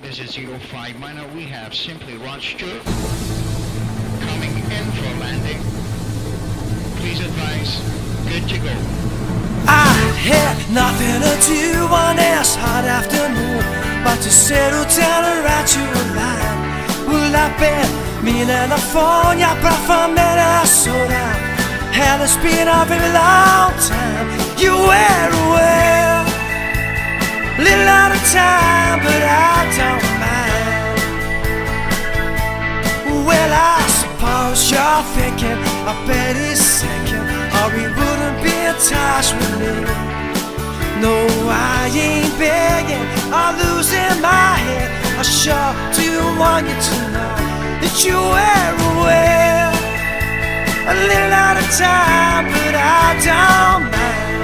This is 05 minor. We have Simply Roger coming in for landing. Please advise, good to go. I had nothing to do on this hot afternoon but to settle down and write you a line. Well, I've been meaning to phone you back from Minnesota, and it's been a very long time. You were away, little out of time, but I don't mind. Well, I suppose you're thinking I bet it's sinking, or we wouldn't be in touch with me. No, I ain't begging or losing my head. I sure do want you to know that you were away, a little out of time, but I don't mind.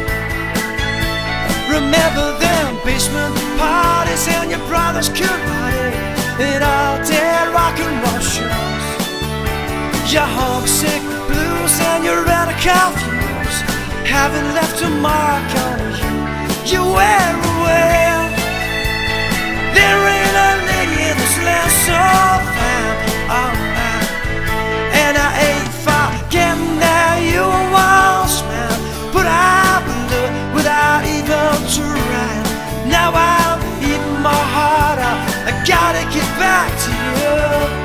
Remember them basement parties and your brother's karate and all day rock and roll shows, your homesick blues and your rather confused, haven't left a mark on you. You were away. There ain't a lady in this land so fine, oh man, and I ain't forgetting that you once man, but I look without even trying. Now I'm eating my heart out. I gotta get back to you.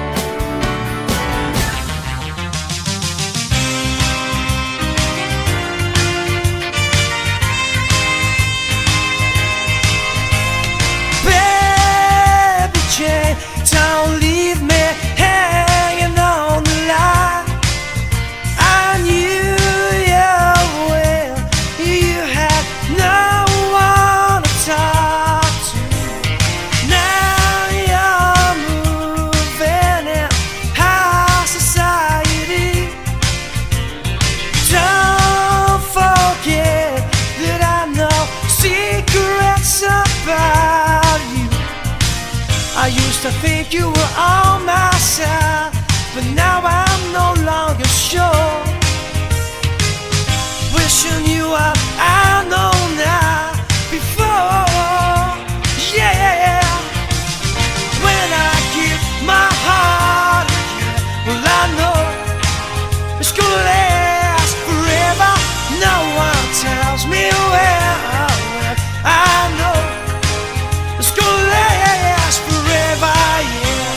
Don't leave me hanging on the line. I knew you well. You had no one to talk to. Now you're moving in high society. Don't forget that I know secrets about you. I used to think you were on my side, but now I'm no longer sure. Wishing you what I know now before. Yeah, when I give my heart again, well I know it's gonna last forever. No one tells me where or when. I know it's gonna last forever, yeah.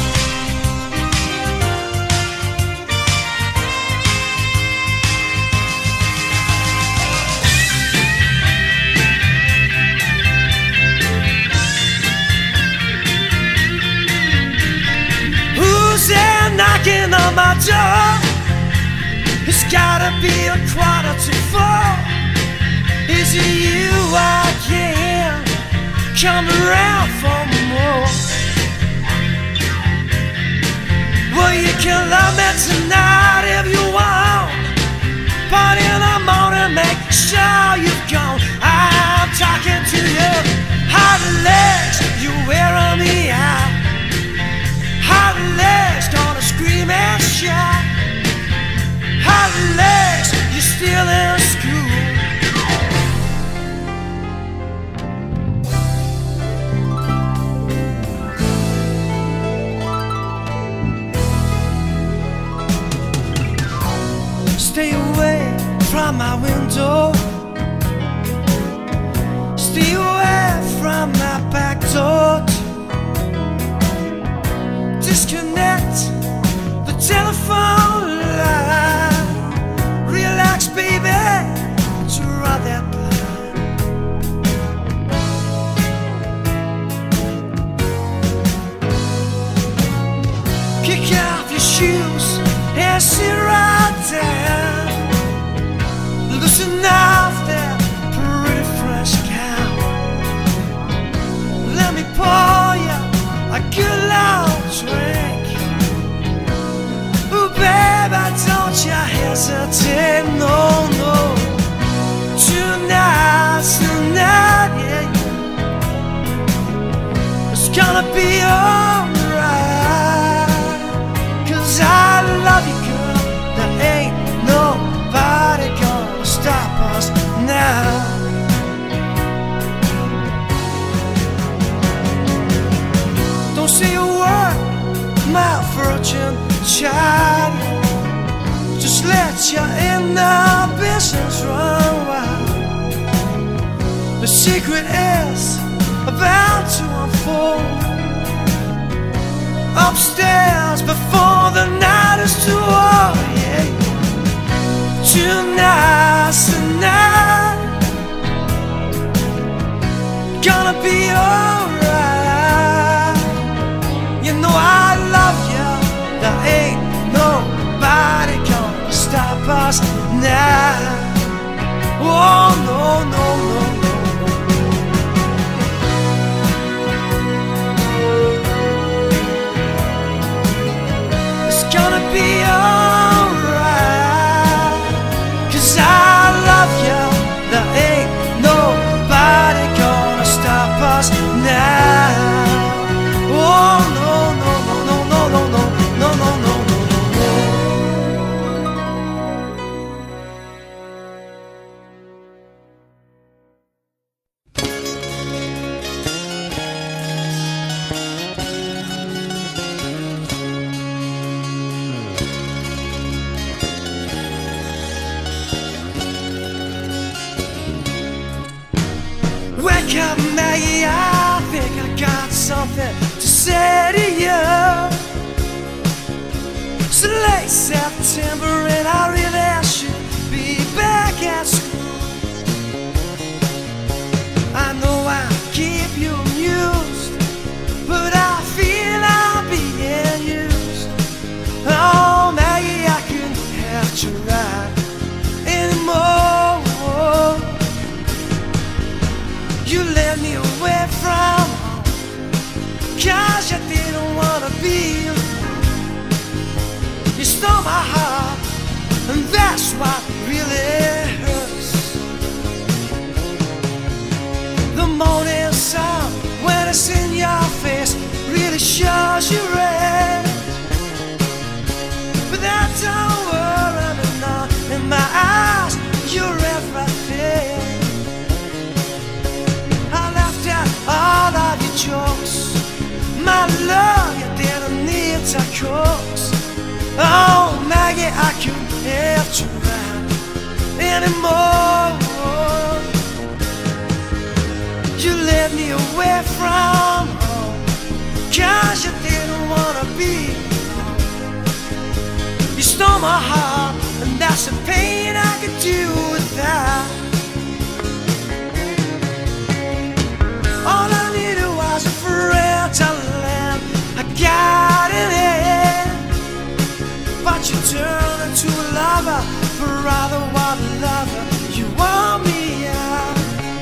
Who's there knocking on my door? It's gotta be 3:45. Is it you again? Come around for more. Well, you can love me tonight if you want, but in the morning make sure you've gone. I'm talking to you. Hot legs, you wearing me out. Hot legs, gonna scream and shout. Hot legs, you're still in school. Stay away from my window. Stay away from my back door. Disconnect the telephone line. Relax, baby, draw that line. Kick off your shoes and sit right down. Loosen off that pretty fresh gown. Let me pour you a good long drink. Ooh, baby, don't you hesitate, no, no. Tonight's the night, yeah, yeah. It's gonna be alright, 'cause I love you, girl. There ain't nobody gonna stop us now. tired. Just let your inhibitions run wild. The secret is about to unfold upstairs before the night is too old. Yeah. Tonight's the night. Gonna be alright. You know I love you. There ain't nobody gonna stop us now. Oh no, no, no, no. It's gonna be alright, 'cause I love you. There ain't nobody gonna stop us now. Oh no, no, no, no, no, no, no, no, no, no, no, no. Wake up, Maggie, I think I got something to say to you. It's late September and I really should be back at school. I know I keep you amused, but I feel I'm being used. Oh, Maggie, I couldn't have to ride anymore. You led me away from home, 'cause you didn't wanna be alone. You stole my heart, and that's what really hurts. The morning sun, when it's in your face, really shows you red. But that don't worry me now. In my eyes, you're everything. All of your jokes, my love, you didn't need to coax. Oh, Maggie, I couldn't have to ride anymore. You led me away from home, 'cause you didn't wanna be alone. You stole my heart, and that's the pain I could do without. All I needed was a friend to lend. I got it in, but you turned into a lover. For rather what a lover, you want me out.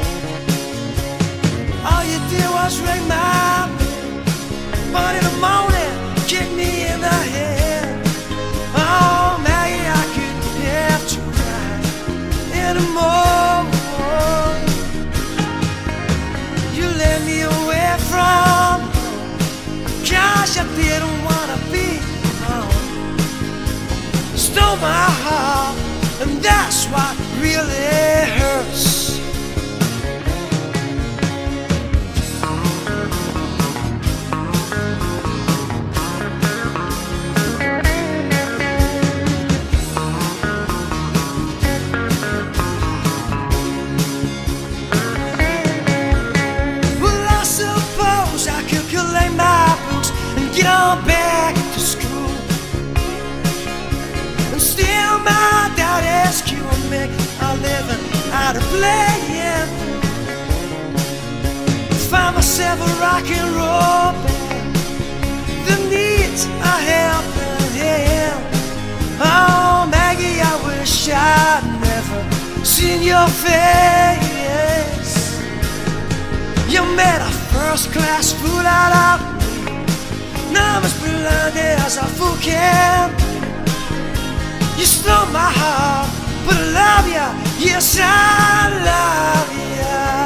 All you did was ring my bell, but in the morning, kick me in the head. Oh, Maggie, I couldn't have to ride anymore. You led me away from home, 'cause you didn't wanna be alone. Stole my heart, and that's what really hurts. Get on back to school and steal my daddy's cue and make a living out of playing. Find myself a rock and roll band that needs a helping hand. Oh, Maggie, I wish I'd never seen your face. You made a first-class fool out of me. Now I'm as blind as a fool can. You stole my heart, but I love you. Yes, I love you.